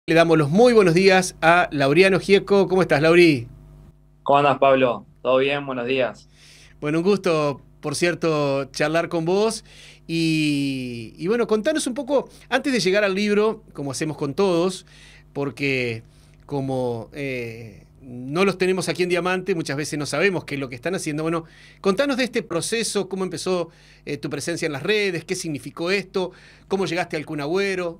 Le damos los muy buenos días a Laureano Gieco. ¿Cómo estás, Lauri? ¿Cómo andas, Pablo? ¿Todo bien? Buenos días. Bueno, un gusto, por cierto, charlar con vos. Y bueno, contanos un poco, antes de llegar al libro, como hacemos con todos, porque como no los tenemos aquí en Diamante, muchas veces no sabemos qué es lo que están haciendo. Bueno, contanos de este proceso, cómo empezó tu presencia en las redes, qué significó esto, cómo llegaste al Kun Agüero.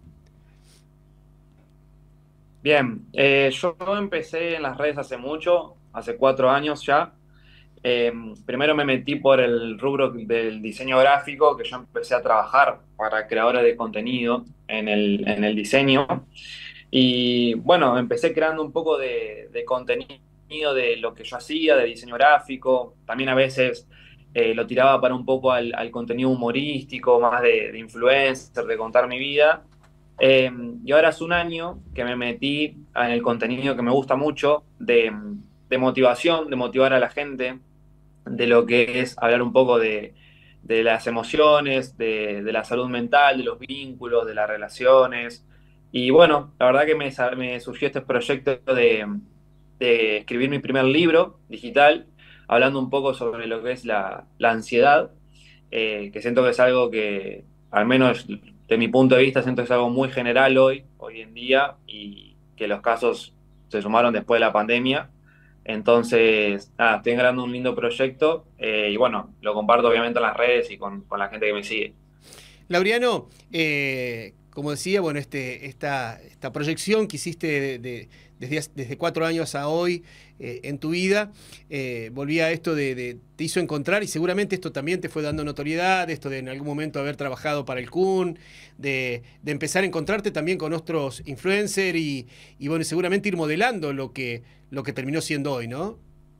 Bien, yo empecé en las redes hace mucho, hace 4 años ya. Eh, Primero me metí por el rubro del diseño gráfico, que yo empecé a trabajar para creadores de contenido en el diseño. Y bueno, empecé creando un poco de contenido de lo que yo hacía, de diseño gráfico. También a veces lo tiraba para un poco al contenido humorístico, más de influencer, de contar mi vida. Eh, y ahora hace un año que me metí en el contenido que me gusta mucho, de motivación, de motivar a la gente, de lo que es hablar un poco de las emociones, de la salud mental, de los vínculos, de las relaciones. Y bueno, la verdad que me surgió este proyecto de escribir mi primer libro digital, hablando un poco sobre lo que es la ansiedad, que siento que es algo que, al menos de mi punto de vista, siento que es algo muy general hoy en día, y que los casos se sumaron después de la pandemia. Entonces, nada, estoy creando un lindo proyecto, y bueno, lo comparto obviamente en las redes y con la gente que me sigue. Laureano, como decía, bueno, esta proyección que hiciste desde 4 años a hoy en tu vida, volvía a esto te hizo encontrar y seguramente esto también te fue dando notoriedad, esto de en algún momento haber trabajado para el Kun, de empezar a encontrarte también con otros influencers y bueno, seguramente ir modelando lo que terminó siendo hoy, ¿no?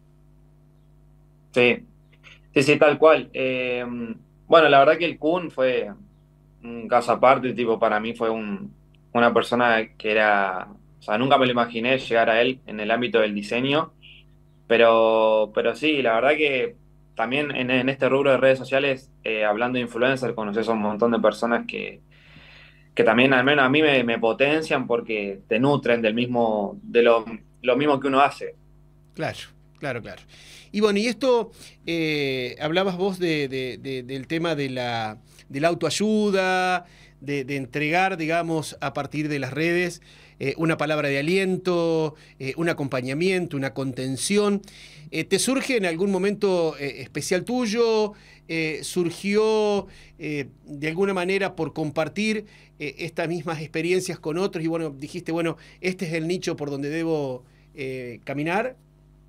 Sí, sí, sí, tal cual. Bueno, la verdad que el Kun fue un caso aparte, tipo, para mí fue una persona que era, o sea, nunca me lo imaginé llegar a él en el ámbito del diseño. Pero sí, la verdad que también en este rubro de redes sociales, hablando de influencer, conoces a un montón de personas que también, al menos a mí, me potencian porque te nutren lo mismo que uno hace. Claro, claro, claro. Y bueno, y esto, hablabas vos del tema de la autoayuda, de entregar, digamos, a partir de las redes, una palabra de aliento, un acompañamiento, una contención. ¿Te surge en algún momento especial tuyo? ¿Surgió de alguna manera por compartir estas mismas experiencias con otros? Y bueno, dijiste, bueno, este es el nicho por donde debo caminar.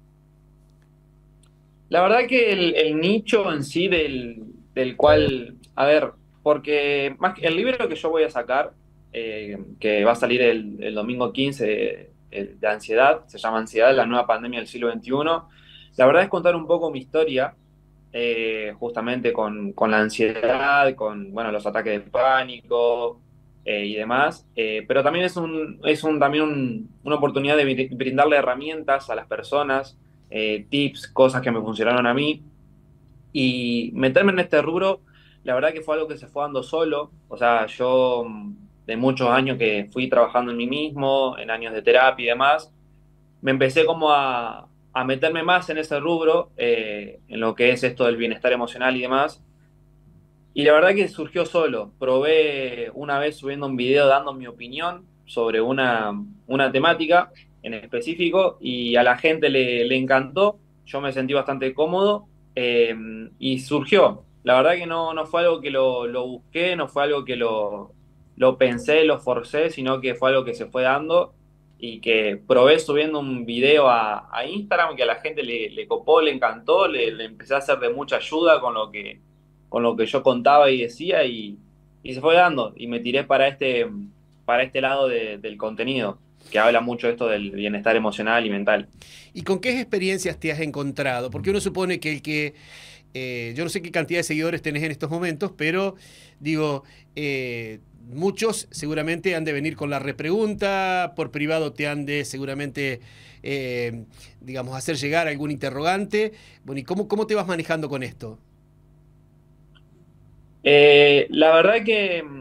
La verdad que el nicho en sí del cual, a ver, porque más el libro que yo voy a sacar, que va a salir el domingo 15, de ansiedad, se llama Ansiedad, la nueva pandemia del siglo XXI. La verdad es contar un poco mi historia, justamente con la ansiedad, con, bueno, los ataques de pánico, y demás. Pero también también una oportunidad de brindarle herramientas a las personas, tips, cosas que me funcionaron a mí. Y meterme en este rubro, la verdad que fue algo que se fue dando solo. O sea, yo, de muchos años que fui trabajando en mí mismo, en años de terapia y demás, me empecé como a meterme más en ese rubro, en lo que es esto del bienestar emocional y demás. Y la verdad que surgió solo. Probé una vez subiendo un video dando mi opinión sobre una temática en específico, y a la gente le encantó. Yo me sentí bastante cómodo, y surgió. La verdad que no fue algo que lo busqué, no fue algo que lo pensé, lo forcé, sino que fue algo que se fue dando, y que probé subiendo un video a Instagram, que a la gente le copó, le encantó, le empecé a hacer de mucha ayuda con lo que yo contaba y decía, y se fue dando, y me tiré para este lado del contenido, que habla mucho de esto del bienestar emocional y mental. ¿Y con qué experiencias te has encontrado? Porque uno supone que yo no sé qué cantidad de seguidores tenés en estos momentos, pero digo, muchos seguramente han de venir con la repregunta, por privado te han de seguramente, digamos, hacer llegar algún interrogante. Bueno, ¿y cómo te vas manejando con esto? La verdad que,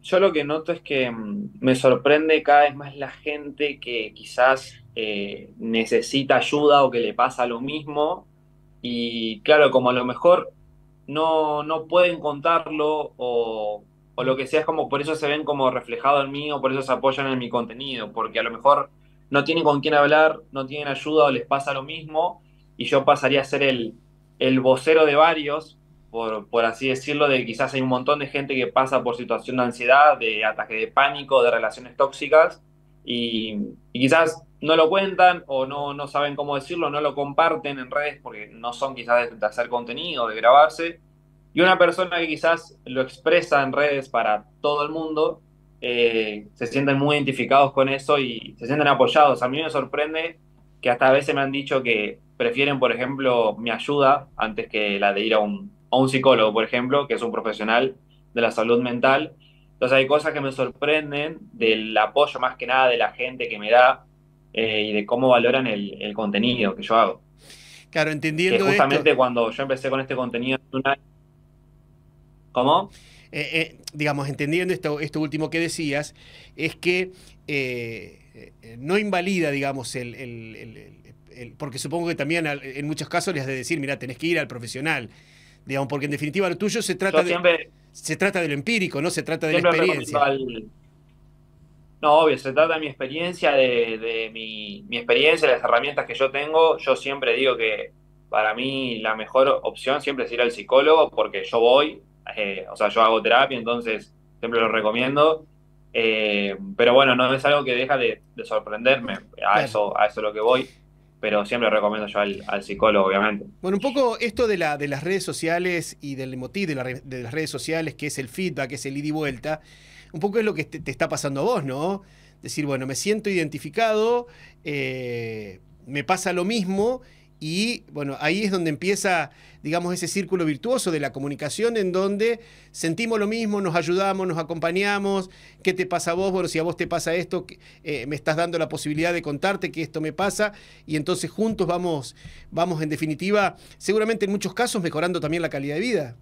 yo lo que noto es que me sorprende cada vez más la gente que quizás necesita ayuda o que le pasa lo mismo. Y claro, como a lo mejor no pueden contarlo o lo que sea, es como por eso se ven como reflejado en mí o por eso se apoyan en mi contenido, porque a lo mejor no tienen con quién hablar, no tienen ayuda o les pasa lo mismo, y yo pasaría a ser el vocero de varios, por así decirlo, de quizás hay un montón de gente que pasa por situación de ansiedad, de ataque de pánico, de relaciones tóxicas, y quizás no lo cuentan o no saben cómo decirlo, no lo comparten en redes porque no son quizás de hacer contenido, de grabarse. Y una persona que quizás lo expresa en redes para todo el mundo, se sienten muy identificados con eso y se sienten apoyados. A mí me sorprende que hasta a veces me han dicho que prefieren, por ejemplo, mi ayuda antes que la de ir a un psicólogo, por ejemplo, que es un profesional de la salud mental. Entonces hay cosas que me sorprenden del apoyo más que nada de la gente que me da y de cómo valoran el contenido que yo hago. Claro, Que entendiendo esto, justamente cuando yo empecé con este contenido, ¿cómo? digamos, entendiendo esto último que decías, es que no invalida, digamos, porque supongo que también en muchos casos les has de decir, mira, tenés que ir al profesional, digamos, porque en definitiva lo tuyo Yo siempre, se trata de lo empírico, no se trata de la siempre recomiendo experiencia. no, obvio, se trata de mi experiencia, de mi experiencia, las herramientas que yo tengo. Yo siempre digo que para mí la mejor opción siempre es ir al psicólogo porque yo voy, o sea, yo hago terapia, entonces siempre lo recomiendo. Pero bueno, no es algo que deja de sorprenderme, Claro. a eso es lo que voy, pero siempre recomiendo yo al psicólogo, obviamente. Bueno, un poco esto de las redes sociales y del motivo de las redes sociales, que es el feedback, que es el ida y vuelta, un poco es lo que te está pasando a vos, ¿no? Decir, bueno, me siento identificado, me pasa lo mismo y bueno, ahí es donde empieza, digamos, ese círculo virtuoso de la comunicación en donde sentimos lo mismo, nos ayudamos, nos acompañamos. ¿Qué te pasa a vos? Bueno, si a vos te pasa esto, me estás dando la posibilidad de contarte que esto me pasa y entonces juntos vamos en definitiva, seguramente en muchos casos mejorando también la calidad de vida.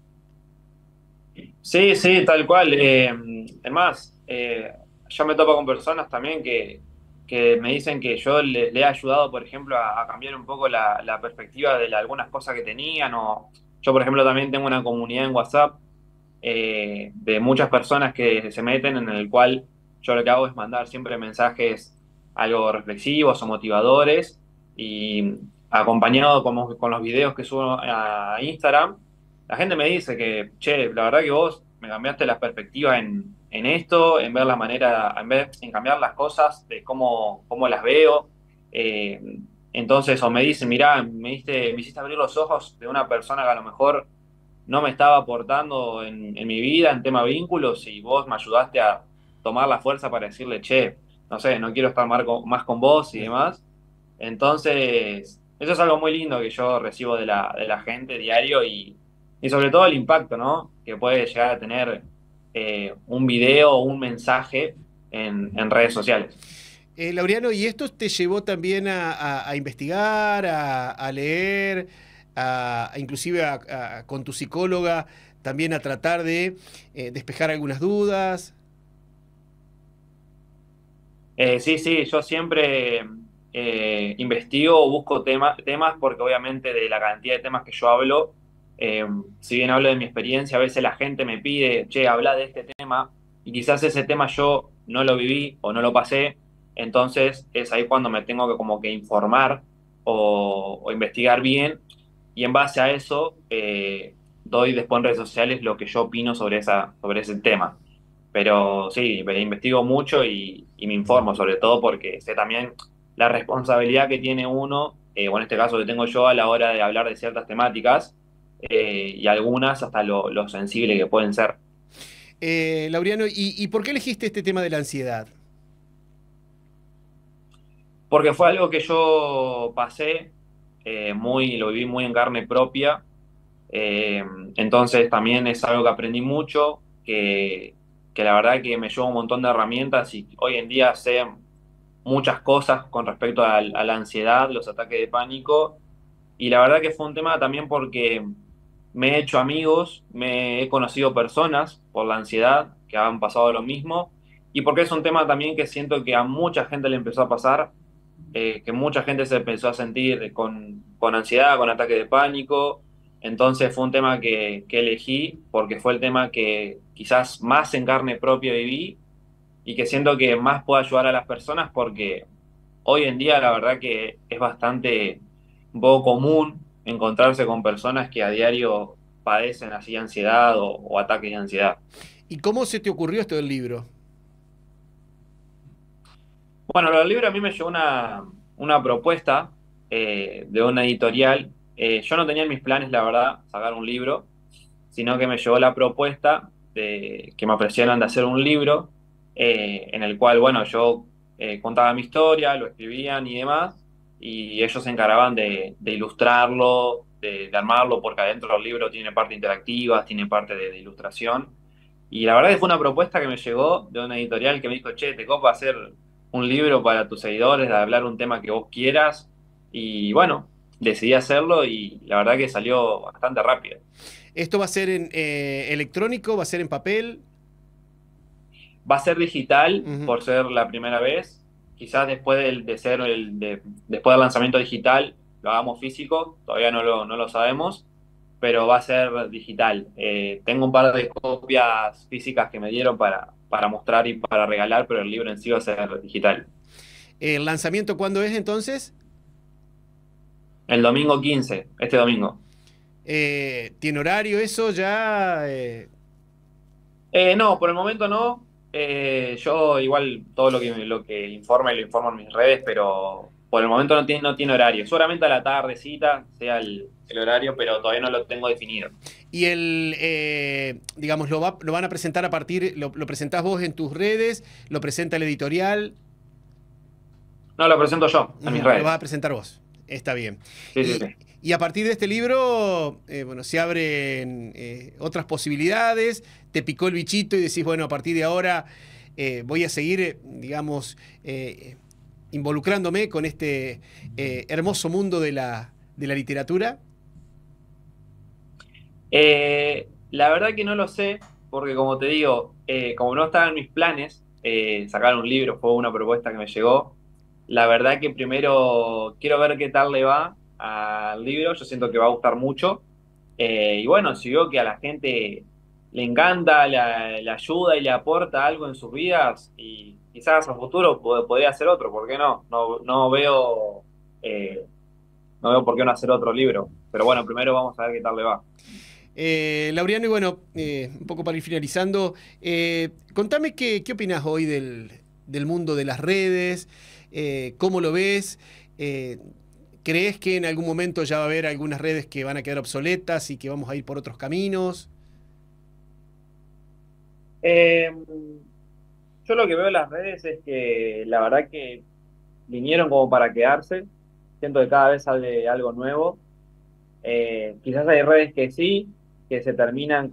Sí, sí, tal cual. Es más, yo me topo con personas también que me dicen que yo le he ayudado, por ejemplo, a cambiar un poco la perspectiva de algunas cosas que tenían. O yo, por ejemplo, también tengo una comunidad en WhatsApp de muchas personas que se meten en el cual yo lo que hago es mandar siempre mensajes algo reflexivos o motivadores y acompañado con los videos que subo a Instagram, la gente me dice que, che, la verdad que vos me cambiaste la perspectiva en esto, en ver la manera, en cambiar las cosas, de cómo las veo. Eh, entonces, o me dicen, mirá, me hiciste abrir los ojos de una persona que a lo mejor no me estaba aportando en mi vida, en tema vínculos, y vos me ayudaste a tomar la fuerza para decirle, che, no sé, no quiero estar más con vos y demás. Entonces, eso es algo muy lindo que yo recibo de la gente diario y sobre todo el impacto, ¿no? Que puede llegar a tener un video o un mensaje en redes sociales. Laureano, ¿y esto te llevó también a investigar, a leer, inclusive con tu psicóloga, también a tratar de despejar algunas dudas? Sí, sí, yo siempre investigo o busco temas porque obviamente de la cantidad de temas que yo hablo, eh, si bien hablo de mi experiencia, a veces la gente me pide, che, habla de este tema y quizás ese tema yo no lo viví o no lo pasé, entonces es ahí cuando me tengo que como que informar o investigar bien y en base a eso doy después en redes sociales lo que yo opino sobre ese tema. Pero sí, me investigo mucho y me informo, sobre todo porque sé también la responsabilidad que tiene uno, o en este caso que tengo yo a la hora de hablar de ciertas temáticas, y algunas hasta lo sensible que pueden ser. Laureano, ¿y por qué elegiste este tema de la ansiedad? Porque fue algo que yo pasé, lo viví muy en carne propia, eh, entonces también es algo que aprendí mucho, que la verdad que me llevó un montón de herramientas y hoy en día sé muchas cosas con respecto a la ansiedad, los ataques de pánico. Y la verdad que fue un tema también porque me he hecho amigos, me he conocido personas por la ansiedad que han pasado lo mismo, y porque es un tema también que siento que a mucha gente le empezó a pasar, que mucha gente se empezó a sentir con ansiedad, con ataque de pánico. Entonces fue un tema que elegí porque fue el tema que quizás más en carne propia viví y que siento que más puede ayudar a las personas porque hoy en día la verdad que es bastante un poco común encontrarse con personas que a diario padecen así ansiedad o ataques de ansiedad. ¿Y cómo se te ocurrió esto del libro? Bueno, lo del libro a mí me llegó una propuesta de una editorial. Yo no tenía en mis planes, la verdad, sacar un libro, sino que me llegó la propuesta de que me ofrecieran de hacer un libro en el cual, bueno, yo contaba mi historia, lo escribían y demás, y ellos se encargaban de ilustrarlo, de armarlo, porque adentro del libro tiene parte interactiva, tiene parte de ilustración. Y la verdad que fue una propuesta que me llegó de una editorial que me dijo, che, te copa hacer un libro para tus seguidores, de hablar un tema que vos quieras. Y bueno, decidí hacerlo y la verdad que salió bastante rápido. ¿Esto va a ser en electrónico? ¿Va a ser en papel? Va a ser digital Ujú. por ser la primera vez. Quizás después después del lanzamiento digital lo hagamos físico, todavía no lo sabemos, pero va a ser digital. Tengo un par de copias físicas que me dieron para mostrar y para regalar, pero el libro en sí va a ser digital. ¿El lanzamiento cuándo es entonces? El domingo 15, este domingo. ¿Tiene horario eso ya? No, por el momento no. Yo igual todo lo que informe lo informo en mis redes, pero por el momento no tiene horario. Seguramente a la tardecita sea el horario, pero todavía no lo tengo definido. Y digamos, lo van a presentar a partir, lo presentás vos en tus redes, lo presenta el editorial. No, lo presento yo en mis Lo vas a redes. presentar vos. Está bien. Sí, sí, Y, sí. y a partir de este libro, bueno, se abren otras posibilidades, te picó el bichito y decís, bueno, a partir de ahora voy a seguir, digamos, involucrándome con este hermoso mundo de la literatura. La verdad que no lo sé, porque como te digo, como no estaba en mis planes, sacar un libro fue una propuesta que me llegó. La verdad que primero quiero ver qué tal le va al libro, yo siento que va a gustar mucho. Y bueno, si veo que a la gente le encanta, le ayuda y le aporta algo en sus vidas, y quizás a futuro podría hacer otro, ¿por qué no? Eh, no veo por qué no hacer otro libro. Pero bueno, primero vamos a ver qué tal le va. Laureano, y bueno, un poco para ir finalizando, contame qué opinás hoy del mundo de las redes, cómo lo ves, ¿crees que en algún momento ya va a haber algunas redes que van a quedar obsoletas y que vamos a ir por otros caminos? Eh, yo lo que veo en las redes es que la verdad que vinieron como para quedarse. Siento que cada vez sale algo nuevo. Quizás hay redes que sí, que se terminan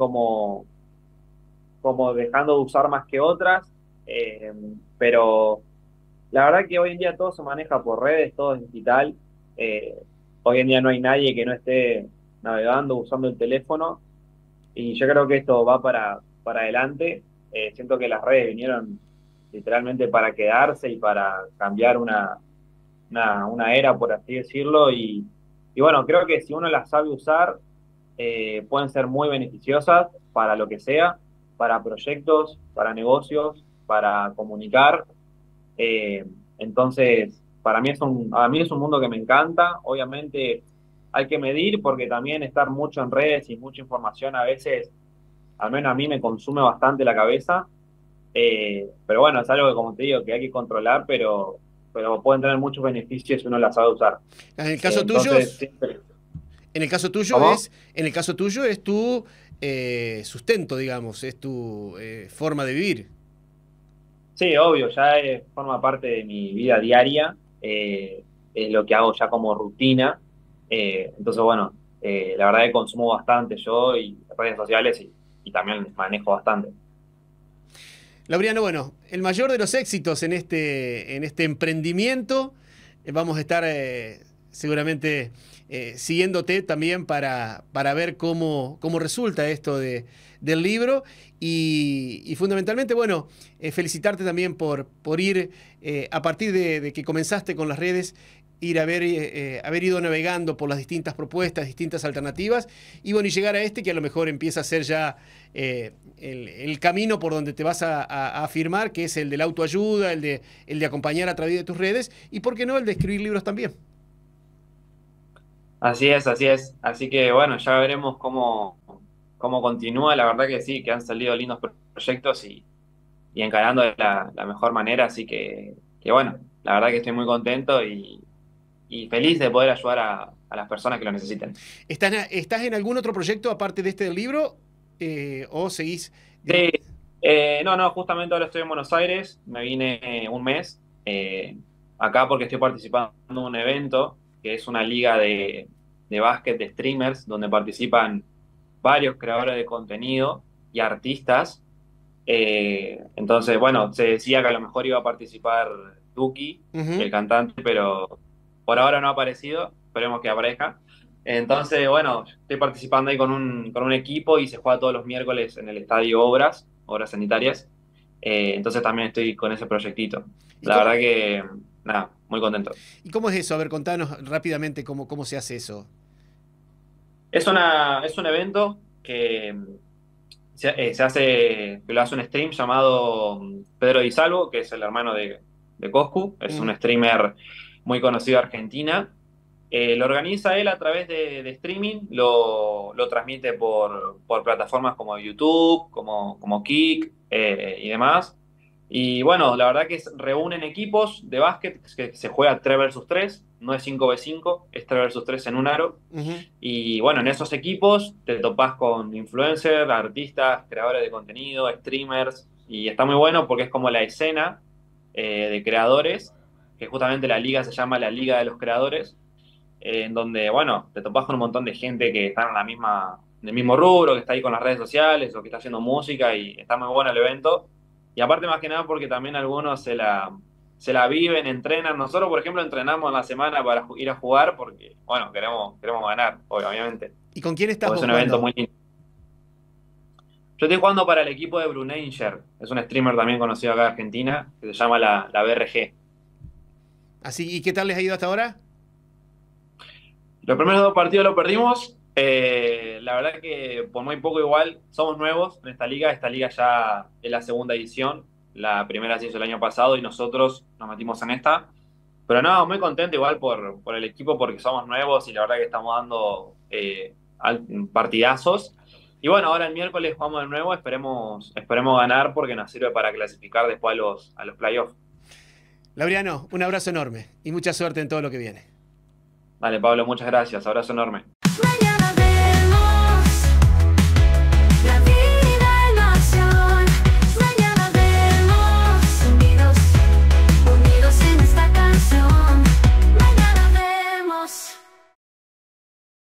como dejando de usar más que otras. Eh, pero la verdad que hoy en día todo se maneja por redes, todo es digital. Eh, Hoy en día no hay nadie que no esté navegando, usando el teléfono. Y yo creo que esto va para adelante. Siento que las redes vinieron literalmente para quedarse y para cambiar una era, por así decirlo. Y bueno, creo que si uno las sabe usar, pueden ser muy beneficiosas para lo que sea, para proyectos, para negocios, para comunicar. Eh, entonces, a mí es un mundo que me encanta. Obviamente hay que medir porque también estar mucho en redes y mucha información a veces, al menos a mí me consume bastante la cabeza. Pero bueno, es algo que, como te digo, que hay que controlar, pero pueden tener muchos beneficios si uno la sabe usar. En el caso tuyo, Entonces, siempre. en el caso tuyo ¿Cómo? en el caso tuyo es tu sustento, digamos, es tu forma de vivir. Sí, obvio, ya forma parte de mi vida diaria, es lo que hago ya como rutina. Entonces, bueno, la verdad que consumo bastante yo y redes sociales y también manejo bastante. Laureano, bueno, el mayor de los éxitos en este emprendimiento. Vamos a estar seguramente siguiéndote también para ver cómo resulta esto del libro y fundamentalmente, bueno, felicitarte también por ir, a partir de que comenzaste con las redes, haber ido navegando por las distintas propuestas, distintas alternativas, y bueno, y llegar a este que a lo mejor empieza a ser ya el camino por donde te vas a afirmar, que es el de la autoayuda, el de acompañar a través de tus redes, y por qué no, el de escribir libros también. Así es, así es. Así que bueno, ya veremos cómo continúa. La verdad que sí, que han salido lindos proyectos y encarando de la mejor manera. Así que bueno, la verdad que estoy muy contento y feliz de poder ayudar a las personas que lo necesiten. ¿Estás en algún otro proyecto aparte de este del libro? ¿O seguís? Sí, no, justamente ahora estoy en Buenos Aires. Me vine un mes acá porque estoy participando en un evento que es una liga de básquet de streamers donde participan varios creadores de contenido y artistas. Entonces, bueno, se decía que a lo mejor iba a participar Duki, Ujú. el cantante, pero por ahora no ha aparecido. Esperemos que aparezca. Entonces, bueno, estoy participando ahí con un equipo y se juega todos los miércoles en el estadio Obras Sanitarias. Entonces también estoy con ese proyectito. ¿Y La cómo, verdad que, nada, muy contento. y cómo es eso? A ver, contanos rápidamente cómo se hace eso. Es un evento que que lo hace un stream llamado Pedro Di Salvo, que es el hermano de Coscu, es un Ujú. streamer muy conocido de Argentina. Lo organiza él a través de streaming, lo transmite por plataformas como YouTube, como Kick y demás. Y bueno, la verdad que reúnen equipos de básquet que se juega 3 versus 3, no es 5v5, es 3 versus 3 en un aro. Ujú. Y bueno, en esos equipos te topás con influencers, artistas, creadores de contenido, streamers, y está muy bueno porque es como la escena de creadores, que justamente la liga se llama la Liga de los Creadores, en donde, bueno, te topás con un montón de gente que está en el mismo rubro, que está ahí con las redes sociales o que está haciendo música y está muy bueno el evento. Y aparte más que nada porque también algunos se la viven, entrenan. Nosotros, por ejemplo, entrenamos en la semana para ir a jugar porque, bueno, queremos ganar, obviamente. ¿Y con quién estás Porque es vos un evento jugando? muy lindo. Yo estoy jugando para el equipo de Brunanger, es un streamer también conocido acá de Argentina, que se llama la BRG. Así, ¿y qué tal les ha ido hasta ahora? Los primeros dos partidos los perdimos. La verdad que por muy poco igual somos nuevos en esta liga. Esta liga ya es la segunda edición. La primera se hizo el año pasado y nosotros nos metimos en esta. Pero no, muy contento igual por el equipo porque somos nuevos y la verdad que estamos dando partidazos. Y bueno, ahora el miércoles jugamos de nuevo. Esperemos ganar porque nos sirve para clasificar después a los playoffs. Laureano, un abrazo enorme y mucha suerte en todo lo que viene. Vale, Pablo, muchas gracias. Abrazo enorme.